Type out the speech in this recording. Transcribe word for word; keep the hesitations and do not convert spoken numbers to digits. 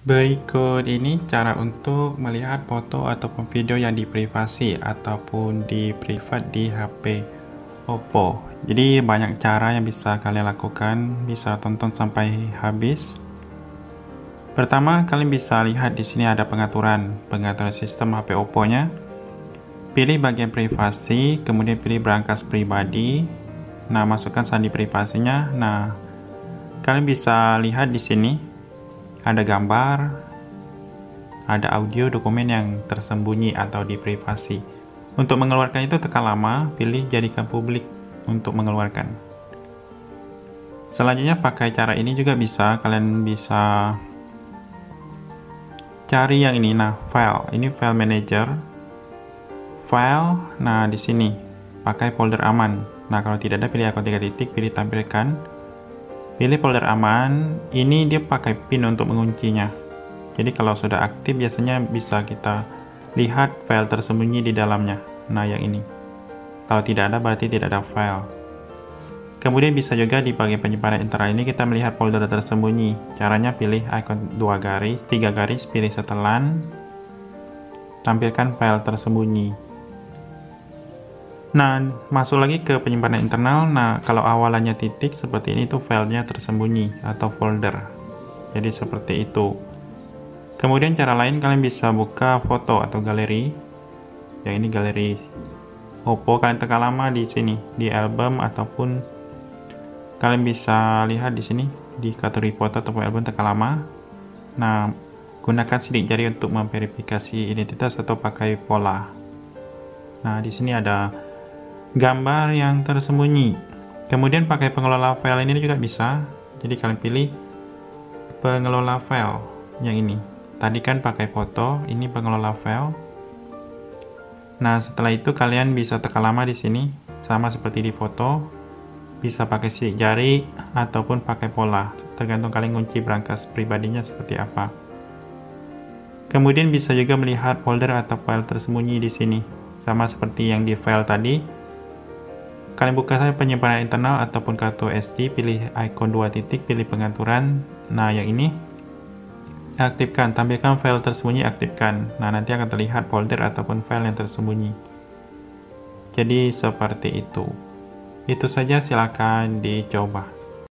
Berikut ini cara untuk melihat foto ataupun video yang di privasi ataupun di privat di H P Oppo. Jadi banyak cara yang bisa kalian lakukan, bisa tonton sampai habis. Pertama, kalian bisa lihat di sini ada pengaturan, pengaturan sistem H P Oppo-nya. Pilih bagian privasi, kemudian pilih brankas pribadi. Nah, masukkan sandi privasinya. Nah, kalian bisa lihat di sini ada gambar, ada audio, dokumen yang tersembunyi atau di privasi. Untuk mengeluarkan itu tekan lama, pilih jadikan publik untuk mengeluarkan. Selanjutnya pakai cara ini juga bisa, kalian bisa cari yang ini. Nah, file, ini file manager. File, nah di sini pakai folder aman. Nah, kalau tidak ada pilih akun tiga titik, pilih tampilkan. Pilih folder aman, ini dia pakai pin untuk menguncinya. Jadi kalau sudah aktif biasanya bisa kita lihat file tersembunyi di dalamnya. Nah, yang ini. Kalau tidak ada berarti tidak ada file. Kemudian bisa juga di bagian penyimpanan internal ini kita melihat folder tersembunyi. Caranya pilih icon dua garis, tiga garis, pilih setelan, tampilkan file tersembunyi. Nah, masuk lagi ke penyimpanan internal. Nah, kalau awalannya titik seperti ini tuh filenya tersembunyi atau folder. Jadi seperti itu. Kemudian cara lain kalian bisa buka foto atau galeri. Yang ini galeri Oppo, kalian tekan lama di sini di album ataupun kalian bisa lihat di sini di kategori foto ataupun album, tekan lama. Nah, gunakan sidik jari untuk memverifikasi identitas atau pakai pola. Nah, di sini ada gambar yang tersembunyi. Kemudian pakai pengelola file ini juga bisa. Jadi kalian pilih pengelola file yang ini. Tadi kan pakai foto, ini pengelola file. Nah, setelah itu kalian bisa tekan lama di sini, sama seperti di foto. Bisa pakai sidik jari ataupun pakai pola, tergantung kalian kunci brankas pribadinya seperti apa. Kemudian bisa juga melihat folder atau file tersembunyi di sini, sama seperti yang di file tadi. Kalian buka saja penyimpanan internal ataupun kartu S D, pilih icon dua titik, pilih pengaturan. Nah, yang ini aktifkan, tampilkan file tersembunyi, aktifkan. Nah, nanti akan terlihat folder ataupun file yang tersembunyi. Jadi seperti itu. Itu saja, silakan dicoba.